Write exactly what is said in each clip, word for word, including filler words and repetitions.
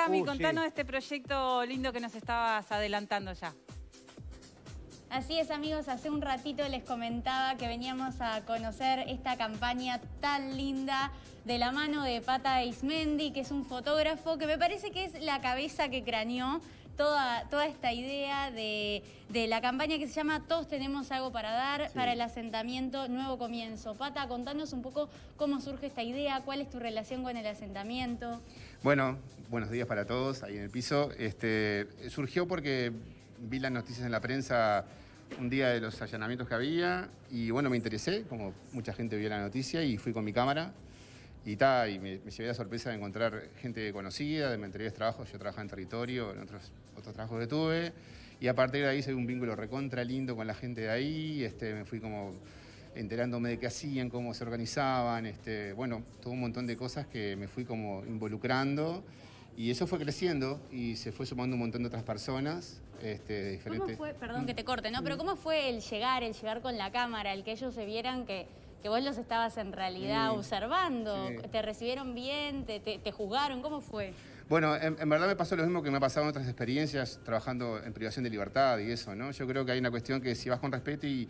Cami, Uh, contanos sí. de este proyecto lindo que nos estabas adelantando ya. Así es, amigos, hace un ratito les comentaba que veníamos a conocer esta campaña tan linda de la mano de Pata Ismendi, que es un fotógrafo que me parece que es la cabeza que craneó toda, toda esta idea de, de la campaña que se llama Todos tenemos algo para dar, Sí. para el asentamiento Nuevo Comienzo. Pata, contanos un poco cómo surge esta idea, cuál es tu relación con el asentamiento. Bueno, buenos días para todos ahí en el piso. Este, surgió porque vi las noticias en la prensa un día de los allanamientos que había y bueno, me interesé, como mucha gente vio la noticia y fui con mi cámara y, ta, y me, me llevé la sorpresa de encontrar gente conocida, de mis anteriores trabajos. Yo trabajaba en territorio, en otros, otros trabajos que tuve y a partir de ahí hice un vínculo recontra lindo con la gente de ahí. Este, me fui como enterándome de qué hacían, cómo se organizaban, este, bueno, todo un montón de cosas que me fui como involucrando y eso fue creciendo y se fue sumando un montón de otras personas, este, de diferentes... ¿Cómo fue, perdón que te corte, ¿no? Pero ¿cómo fue el llegar, el llegar con la cámara, el que ellos se vieran que, que vos los estabas en realidad Sí, observando? sí. ¿Te recibieron bien? ¿Te, te, te juzgaron? ¿Cómo fue? Bueno, en, en verdad me pasó lo mismo que me ha pasado en otras experiencias trabajando en privación de libertad y eso, ¿no? Yo creo que hay una cuestión que si vas con respeto y...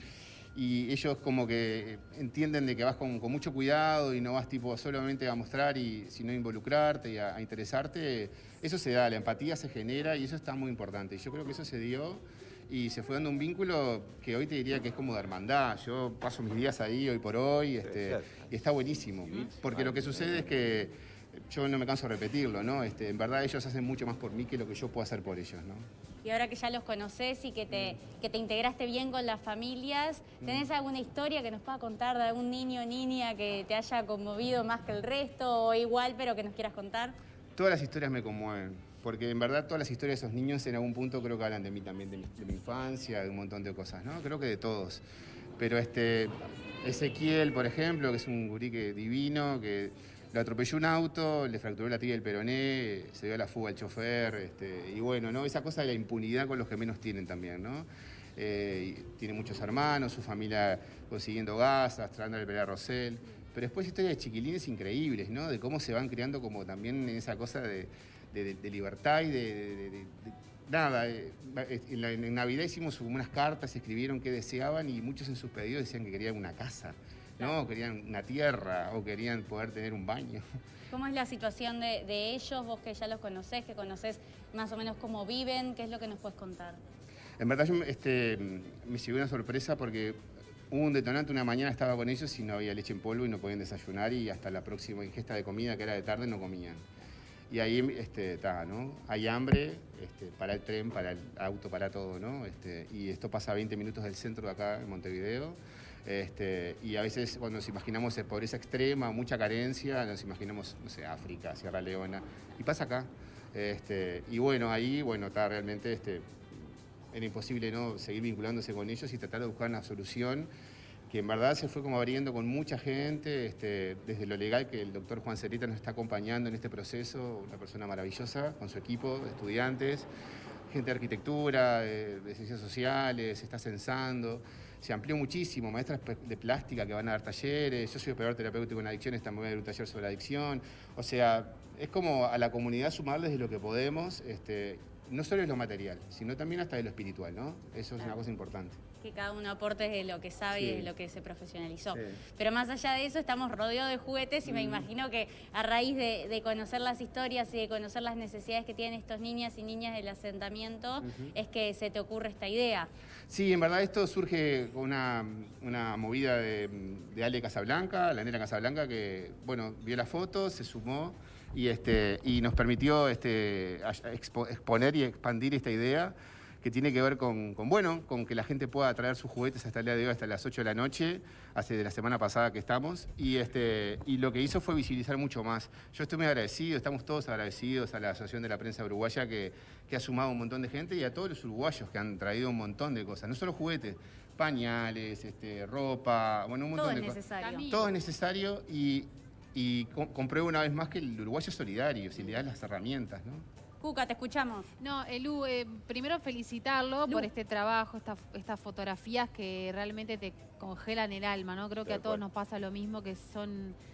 y ellos como que entienden de que vas con, con mucho cuidado y no vas tipo solamente a mostrar y sino a involucrarte y a, a interesarte, eso se da, la empatía se genera y eso está muy importante. Y yo creo que eso se dio y se fue dando un vínculo que hoy te diría que es como de hermandad. Yo paso mis días ahí hoy por hoy este, y está buenísimo, porque lo que sucede es que yo no me canso de repetirlo, ¿no? Este, en verdad ellos hacen mucho más por mí que lo que yo puedo hacer por ellos, ¿no? Y ahora que ya los conocés y que te, que te integraste bien con las familias, ¿tenés alguna historia que nos pueda contar de algún niño o niña que te haya conmovido más que el resto o igual pero que nos quieras contar? Todas las historias me conmueven, porque en verdad todas las historias de esos niños en algún punto creo que hablan de mí también, de mi, de mi infancia, de un montón de cosas, ¿no? Creo que de todos. Pero este, Ezequiel, por ejemplo, que es un gurí que divino, que lo atropelló un auto, le fracturó la tibia del peroné, se dio a la fuga al chofer, este, y bueno, ¿no? Esa cosa de la impunidad con los que menos tienen también, ¿no? Eh, tiene muchos hermanos, su familia consiguiendo gasas, tratando de pelear a Rosell. Pero después historias de chiquilines increíbles, ¿no? De cómo se van creando como también en esa cosa de, de, de libertad y de... de, de, de nada, eh, en, la, en Navidad hicimos unas cartas, escribieron qué deseaban y muchos en sus pedidos decían que querían una casa. No, querían una tierra o querían poder tener un baño. ¿Cómo es la situación de, de ellos? Vos que ya los conocés, que conocés más o menos cómo viven, ¿qué es lo que nos puedes contar? En verdad yo este, me llevé una sorpresa porque hubo un detonante, una mañana estaba con ellos y no había leche en polvo y no podían desayunar y hasta la próxima ingesta de comida, que era de tarde, no comían. Y ahí este, está, ¿no? Hay hambre, este, para el tren, para el auto, para todo, ¿no? Este, y esto pasa a veinte minutos del centro de acá en Montevideo. Este, y a veces cuando nos imaginamos pobreza extrema, mucha carencia, nos imaginamos, no sé, África, Sierra Leona, y pasa acá. Este, y bueno, ahí, bueno, está realmente, este, era imposible no seguir vinculándose con ellos y tratar de buscar una solución que en verdad se fue como abriendo con mucha gente, este, desde lo legal, que el doctor Juan Cerita nos está acompañando en este proceso, una persona maravillosa con su equipo de estudiantes, gente de arquitectura, de, de ciencias sociales, se está censando, se amplió muchísimo, maestras de plástica que van a dar talleres, yo soy operador terapéutico en adicciones, también voy a dar un taller sobre adicción, o sea, es como a la comunidad sumarles de lo que podemos, este, no solo de lo material, sino también hasta de lo espiritual, ¿no? Eso es una cosa importante. Que cada uno aporte de lo que sabe Sí. y de lo que se profesionalizó. Sí. Pero más allá de eso, estamos rodeados de juguetes y Mm. me imagino que a raíz de, de conocer las historias y de conocer las necesidades que tienen estos niñas y niñas del asentamiento, Uh-huh. es que se te ocurre esta idea. Sí, en verdad esto surge con una, una movida de, de Ale Casablanca, la nena Casablanca, que, bueno, vio la foto, se sumó y, este, y nos permitió este, expo, exponer y expandir esta idea que tiene que ver con, con, bueno, con que la gente pueda traer sus juguetes hasta el día de hoy, hasta las ocho de la noche, hace de la semana pasada que estamos, y, este, y lo que hizo fue visibilizar mucho más. Yo estoy muy agradecido, estamos todos agradecidos a la Asociación de la Prensa Uruguaya que, que ha sumado un montón de gente y a todos los uruguayos que han traído un montón de cosas, no solo juguetes, pañales, este, ropa, bueno, un montón Todo de es cosas. necesario. Todo es necesario y, y compruebo una vez más que el uruguayo es solidario, si le das las herramientas, ¿no? Cuca, te escuchamos. No, Elu, eh, primero felicitarlo Lu. por este trabajo, esta- estas fotografías que realmente te congelan el alma, ¿no? Creo que Tal a todos cual. nos pasa lo mismo, que son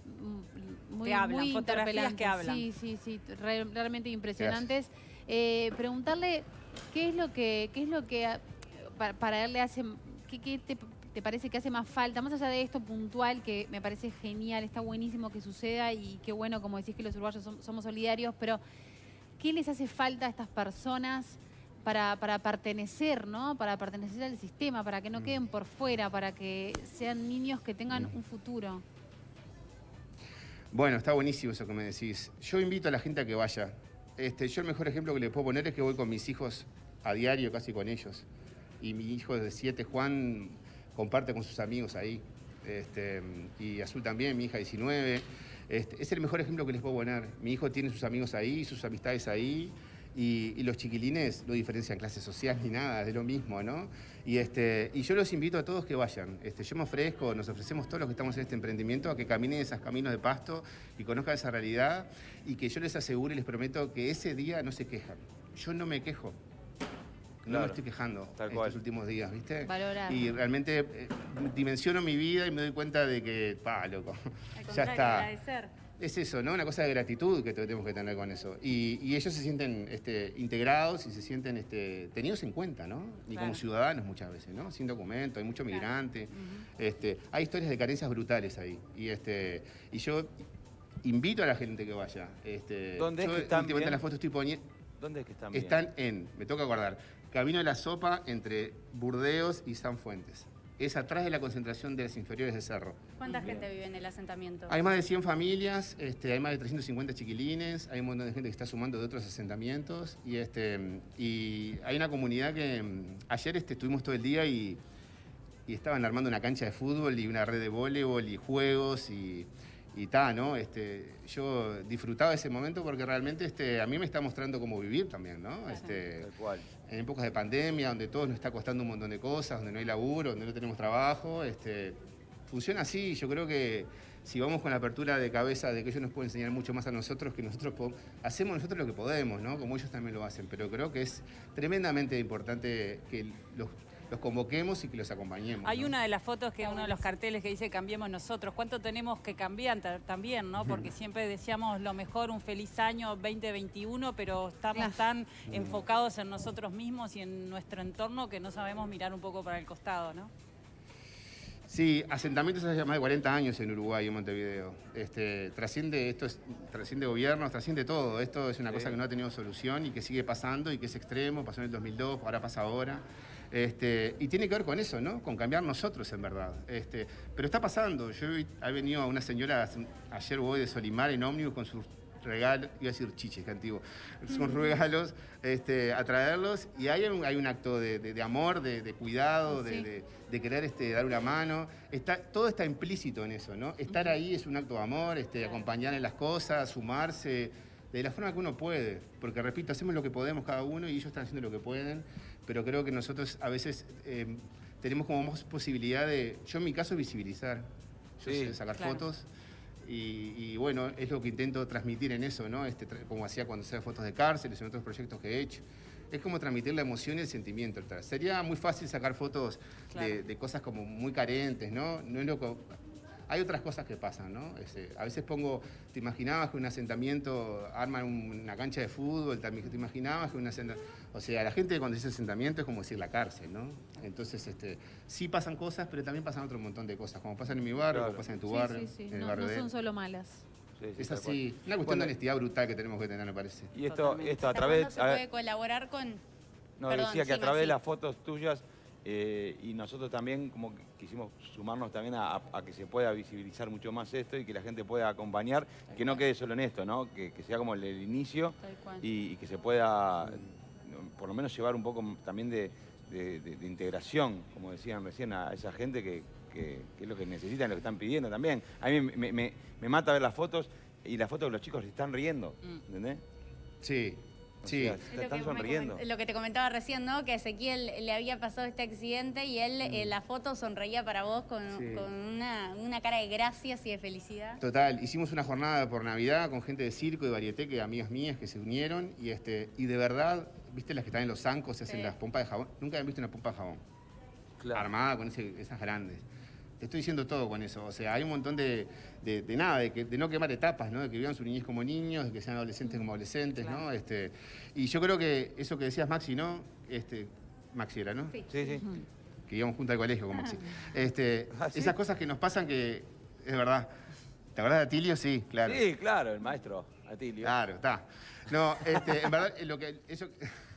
mm, muy, Que hablan, muy fotografías interpelantes. que hablan. Sí, sí, sí, re- realmente impresionantes. Eh, preguntarle qué es lo que, qué es lo que a- para, para él le hace, qué, qué te, te parece que hace más falta, más allá de esto puntual, que me parece genial, está buenísimo que suceda y qué bueno, como decís, que los uruguayos som- somos solidarios, pero ¿qué les hace falta a estas personas para, para pertenecer, ¿no? Para pertenecer al sistema, para que no queden por fuera, para que sean niños que tengan un futuro? Bueno, está buenísimo eso que me decís. Yo invito a la gente a que vaya. Este, yo el mejor ejemplo que les puedo poner es que voy con mis hijos a diario, casi con ellos. Y mi hijo de siete, Juan, comparte con sus amigos ahí. Este, y Azul también, mi hija diecinueve. Este, es el mejor ejemplo que les puedo poner. Mi hijo tiene sus amigos ahí, sus amistades ahí. Y, y los chiquilines no diferencian clase social ni nada, es de lo mismo, ¿no? Y, este, y yo los invito a todos que vayan. Este, yo me ofrezco, nos ofrecemos todos los que estamos en este emprendimiento a que caminen esos caminos de Pasto y conozcan esa realidad y que yo les aseguro y les prometo que ese día no se quejan. Yo no me quejo. No Claro, me estoy quejando tal estos cual. últimos días, ¿viste? Valorar. Y realmente eh, dimensiono mi vida y me doy cuenta de que, pa, loco, Al ya contrario, está. agradecer. Es eso, ¿no? Una cosa de gratitud que tenemos que tener con eso. Y, y ellos se sienten este, integrados y se sienten este, tenidos en cuenta, ¿no? Y Claro. como ciudadanos muchas veces, ¿no? Sin documento, hay mucho Claro. migrante. Ujú. este, hay historias de carencias brutales ahí. Y, este, y yo invito a la gente que vaya. Este, ¿Dónde es yo que están últimamente bien? en la foto estoy poniendo... ¿Dónde es que están bien? Están en, me toca acordar, Camino de la Sopa entre Burdeos y San Fuentes. Es atrás de la concentración de las inferiores de Cerro. ¿Cuánta gente vive en el asentamiento? Hay más de cien familias, este, hay más de trescientos cincuenta chiquilines, hay un montón de gente que está sumando de otros asentamientos y, este, y hay una comunidad que mm, ayer este, estuvimos todo el día y, y estaban armando una cancha de fútbol y una red de voleibol y juegos y, y ta, ¿no? Este, yo disfrutaba ese momento porque realmente este, a mí me está mostrando cómo vivir también, ¿no? Este, Tal cual. en épocas de pandemia, donde todos nos está costando un montón de cosas, donde no hay laburo, donde no tenemos trabajo, este, funciona así. Yo creo que si vamos con la apertura de cabeza de que ellos nos pueden enseñar mucho más a nosotros, que nosotros po- hacemos nosotros lo que podemos, ¿no? Como ellos también lo hacen. Pero creo que es tremendamente importante que los, los convoquemos y que los acompañemos. Hay ¿no? una de las fotos que Está uno de los carteles que dice cambiemos nosotros. ¿Cuánto tenemos que cambiar ta- también, no? Porque siempre decíamos lo mejor, un feliz año veinte veintiuno, pero estamos Claro. tan enfocados en nosotros mismos y en nuestro entorno que no sabemos mirar un poco para el costado, ¿no? Sí, asentamientos hace más de cuarenta años en Uruguay, en Montevideo. Este, trasciende, esto es, trasciende gobiernos, trasciende todo. Esto es una Sí. cosa que no ha tenido solución y que sigue pasando y que es extremo. Pasó en el dos mil dos, ahora pasa ahora. Este, y tiene que ver con eso, ¿no? Con cambiar nosotros, en verdad. Este, pero está pasando. Yo he he venido a una señora, hace un- ayer voy de Solimar en ómnibus con sus regalos, iba a decir chiches, que antiguo, son regalos, este, a traerlos y hay un, hay un acto de, de- de amor, de, de cuidado, de, Sí. de- de querer este, dar una mano. Está, todo está implícito en eso, ¿no? Estar ahí es un acto de amor, este, acompañar en las cosas, sumarse, de la forma que uno puede. Porque, repito, hacemos lo que podemos cada uno y ellos están haciendo lo que pueden, pero creo que nosotros a veces eh, tenemos como más posibilidad de, yo en mi caso, visibilizar. Yo Sí, sé sacar claro. fotos. Y, y bueno, es lo que intento transmitir en eso, ¿no? Este, tra- como hacía cuando hacía fotos de cárceles, en otros proyectos que he hecho. Es como transmitir la emoción y el sentimiento detrás. Sería muy fácil sacar fotos Claro. de, de cosas como muy carentes, ¿no? No es lo que- hay otras cosas que pasan, ¿no? Este, a veces pongo, ¿te imaginabas que un asentamiento arma un- una cancha de fútbol? ¿Te imaginabas que un asentamiento...? O sea, la gente cuando dice asentamiento es como decir la cárcel, ¿no? Entonces, este, sí pasan cosas, pero también pasan otro montón de cosas, como pasan en mi barrio, Claro. como pasan en tu Sí, barrio, sí, sí. en el No, barrio no de él. son solo malas. Sí, sí, Es tal cual. así, una cuestión Bueno, de honestidad brutal que tenemos que tener, me parece. Y esto, Totalmente. esto a ¿Hasta través... cuándo se a ver, puede colaborar con...? No, Perdón, decía que a sí, través de Maxi. las fotos tuyas eh, y nosotros también como que quisimos sumarnos también a, a- a que se pueda visibilizar mucho más esto y que la gente pueda acompañar, que no quede solo en esto, ¿no? Que, que sea como el, el inicio Tal cual. y, y que se pueda no, por lo menos llevar un poco también de, de- de- de integración, como decían recién, a esa gente que, que- que es lo que necesitan, lo que están pidiendo también. A mí me, me- me mata ver las fotos y las fotos de los chicos se están riendo, Mm. ¿entendés? Sí, O sí. sea, Es se lo están que, me sonriendo. coment- lo que te comentaba recién, ¿no? Que a Ezequiel le había pasado este accidente y él en la foto sonreía para vos con, Sí. con una, una cara de gracias y de felicidad. Total, hicimos una jornada por Navidad con gente de circo y varieté, que amigas mías que se unieron y este y de verdad, ¿viste las que están en los zancos, se hacen Sí. las pompas de jabón? Nunca habían visto una pompa de jabón Claro. armada con ese- esas grandes. Te estoy diciendo todo con eso. O sea, hay un montón de, de, de nada, de, que, de no quemar etapas, ¿no? De que vivan su niñez como niños, de que sean adolescentes como adolescentes, claro. ¿no? Este, y yo creo que eso que decías, Maxi, ¿no? Este, Maxi era, ¿no? Sí, sí. sí. Que íbamos juntos al colegio con Maxi. Ah. Este, ¿Ah, sí? Esas cosas que nos pasan que, es verdad. ¿Te acordás de Atilio? Sí, claro. Sí, claro, el maestro Atilio. Claro, está. No, este, en verdad, lo que, eso...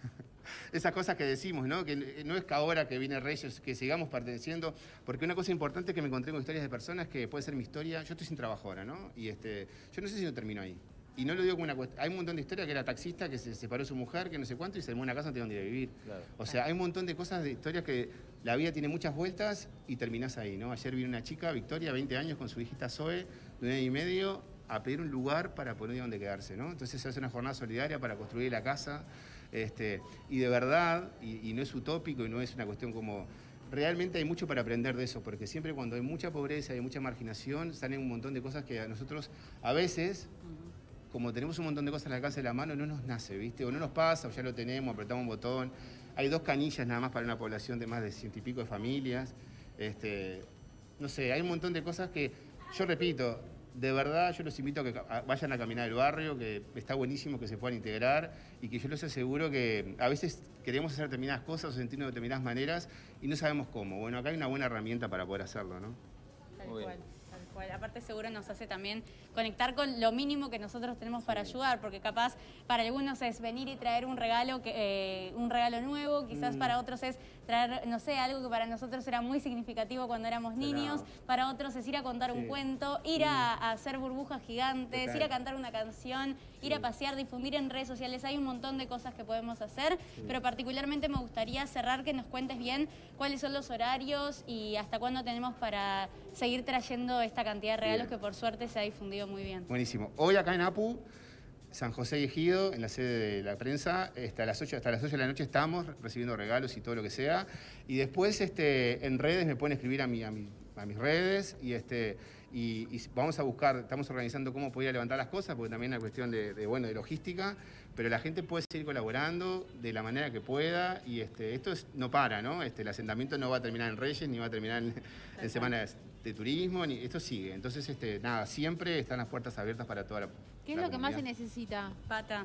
Esas cosas que decimos, ¿no? Que no es que ahora que viene Reyes, que sigamos perteneciendo, porque una cosa importante que me encontré con historias de personas que puede ser mi historia, yo estoy sin trabajo ahora, ¿no? Y este, yo no sé si no termino ahí. Y no lo digo como una cuestión, hay un montón de historias que era taxista, que se separó su mujer, que no sé cuánto, y se armó una casa, no tiene dónde ir a vivir. Claro. O sea, hay un montón de cosas, de historias que la vida tiene muchas vueltas y terminás ahí, ¿no? Ayer vino una chica, Victoria, veinte años, con su hijita Zoe, de un año y medio, a pedir un lugar para poner dónde quedarse, ¿no? Entonces se hace una jornada solidaria para construir la casa. Este, y de verdad, y, y no es utópico y no es una cuestión como... Realmente hay mucho para aprender de eso, porque siempre cuando hay mucha pobreza y mucha marginación, salen un montón de cosas que a nosotros, a veces, como tenemos un montón de cosas al alcance de la mano, no nos nace, ¿viste? O no nos pasa, o ya lo tenemos, apretamos un botón. Hay dos canillas nada más para una población de más de ciento y pico de familias. Este, no sé, hay un montón de cosas que, yo repito, de verdad yo los invito a que vayan a caminar el barrio, que está buenísimo que se puedan integrar y que yo les aseguro que a veces queremos hacer determinadas cosas o sentirnos de determinadas maneras y no sabemos cómo. Bueno, acá hay una buena herramienta para poder hacerlo, ¿no? Tal cual, tal cual. Aparte seguro nos hace también conectar con lo mínimo que nosotros tenemos para ayudar, porque capaz para algunos es venir y traer un regalo, que, eh, un regalo nuevo, quizás mm. para otros es traer, no sé, algo que para nosotros era muy significativo cuando éramos niños, claro. Para otros es ir a contar sí. un cuento, ir a, a hacer burbujas gigantes, Total. ir a cantar una canción, sí. ir a pasear, difundir en redes sociales, hay un montón de cosas que podemos hacer, sí. pero particularmente me gustaría cerrar que nos cuentes bien cuáles son los horarios y hasta cuándo tenemos para seguir trayendo esta cantidad de regalos bien. que por suerte se ha difundido muy bien. Buenísimo. Hoy acá en Apu, San José y Ejido, en la sede de la prensa, hasta las ocho, hasta las ocho de la noche estamos recibiendo regalos y todo lo que sea. Y después este, en redes me pueden escribir a, mi, a, mi, a mis redes y, este, y, y vamos a buscar, estamos organizando cómo podría levantar las cosas, porque también es una cuestión de, de, bueno, de logística, pero la gente puede seguir colaborando de la manera que pueda y este, esto es, no para, ¿no? Este, el asentamiento no va a terminar en Reyes ni va a terminar en, en semanas de turismo, ni, esto sigue. Entonces, este, nada, siempre están las puertas abiertas para toda la ¿Qué es la lo que comunidad. más se necesita, Pata?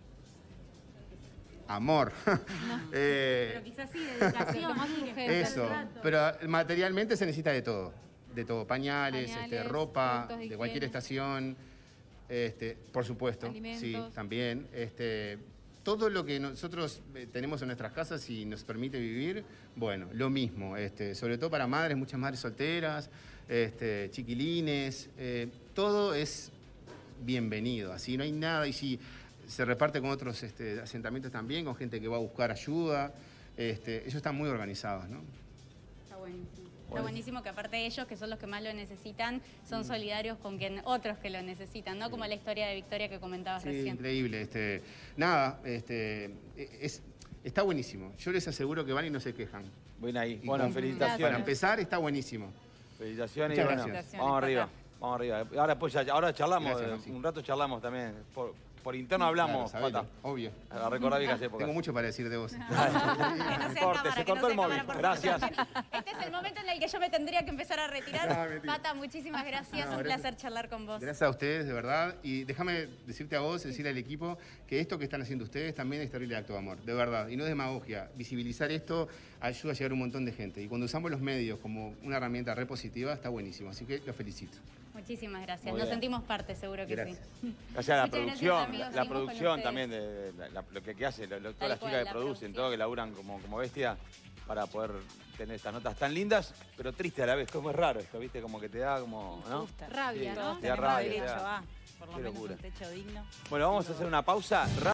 Amor. No. eh, pero quizás sí, dedicación, más urgente. Eso, pero materialmente se necesita de todo. De todo, pañales, Pañales, este, ropa, de, de cualquier estación, este, por supuesto, alimentos. Sí, también. Este, todo lo que nosotros tenemos en nuestras casas y nos permite vivir, bueno, lo mismo, este, sobre todo para madres, muchas madres solteras, este, chiquilines, eh, todo es bienvenido, así no hay nada, y si se reparte con otros este, asentamientos también, con gente que va a buscar ayuda, este, ellos están muy organizados, ¿no? Está buenísimo. Está buenísimo que aparte de ellos, que son los que más lo necesitan, son mm. solidarios con quien otros que lo necesitan, ¿no? Sí. Como la historia de Victoria que comentabas sí, recién. Increíble. Este, nada, este, es, está buenísimo. Yo les aseguro que van y no se quejan. Bueno, ahí. Y bueno, con, felicitaciones. Para empezar, está buenísimo. Felicitaciones. Muchas y bueno, gracias. Vamos arriba. Vamos arriba. Ahora, pues, ya, ahora charlamos, Gracias, eh, un rato charlamos también. Por, por interno hablamos, claro, Pata. Obvio. A recordar viejas épocas. Tengo mucho para decir de vos. Que no sea Corte, cámara, se que no cortó sea el móvil. cámara, Gracias. Este es el momento en el que yo me tendría que empezar a retirar. Ah, Pata, muchísimas gracias. No, un gracias. placer charlar con vos. Gracias a ustedes, de verdad. Y déjame decirte a vos, decirle al equipo, que esto que están haciendo ustedes también es terrible acto de amor, de verdad. Y no es demagogia. Visibilizar esto ayuda a llegar a un montón de gente. Y cuando usamos los medios como una herramienta repositiva, está buenísimo. Así que los felicito. Muchísimas gracias. Nos sentimos parte, seguro que gracias. sí. Gracias a la Muchas producción, gracias, amigos. la Seguimos producción con también, de, de la, la, lo que, que hace, lo, lo, todas las cual, chicas que la producen, producción. todo que laburan como, como bestia para poder tener estas notas tan lindas, pero tristes a la vez. Como es raro esto, ¿viste? Como que te da como, ¿no? Rabia, Sí, ¿no? te da Tenemos rabia. derecho te da- a, por lo Qué menos, locura. un techo digno. Bueno, vamos a hacer una pausa.